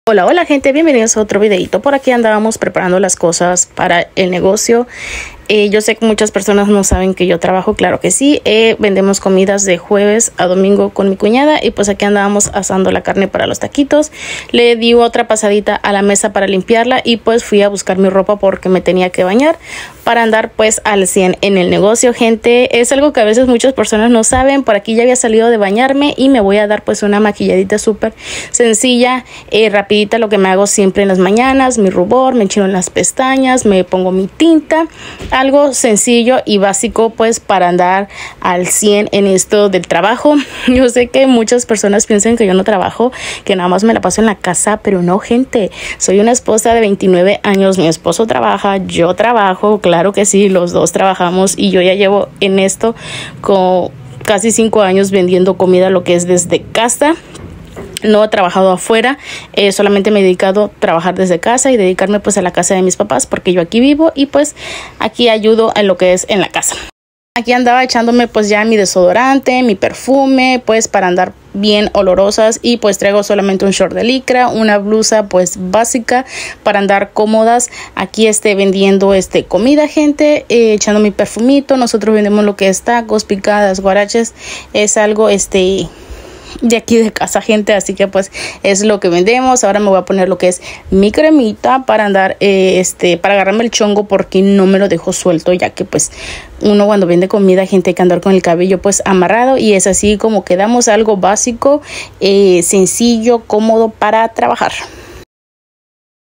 Hola, hola gente, bienvenidos a otro videito. Por aquí andábamos preparando las cosas para el negocio. Yo sé que muchas personas no saben que yo trabajo, claro que sí. Vendemos comidas de jueves a domingo con mi cuñada y pues aquí andábamos asando la carne para los taquitos. Le di otra pasadita a la mesa para limpiarla y pues fui a buscar mi ropa porque me tenía que bañar para andar pues al 100 en el negocio, gente. Es algo que a veces muchas personas no saben. Por aquí ya había salido de bañarme y me voy a dar pues una maquilladita súper sencilla, rapidita, lo que me hago siempre en las mañanas. Mi rubor, me enchino en las pestañas, me pongo mi tinta. Algo sencillo y básico pues para andar al 100 en esto del trabajo. Yo sé que muchas personas piensan que yo no trabajo, que nada más me la paso en la casa, pero no, gente. Soy una esposa de 29 años, mi esposo trabaja, yo trabajo, claro que sí, los dos trabajamos y yo ya llevo en esto con casi 5 años vendiendo comida, lo que es desde casa. No he trabajado afuera, solamente me he dedicado a trabajar desde casa y dedicarme pues a la casa de mis papás porque yo aquí vivo y pues aquí ayudo en lo que es en la casa. Aquí andaba echándome pues ya mi desodorante, mi perfume, pues para andar bien olorosas y pues traigo solamente un short de licra, una blusa pues básica para andar cómodas. Aquí vendiendo comida, gente, echando mi perfumito. Nosotros vendemos lo que es tacos, picadas, guaraches, es algo de aquí de casa, gente, así que pues es lo que vendemos. Ahora me voy a poner lo que es mi cremita para andar para agarrarme el chongo porque no me lo dejo suelto, ya que pues uno cuando vende comida, gente, hay que andar con el cabello pues amarrado y es así como quedamos, algo básico, sencillo, cómodo para trabajar.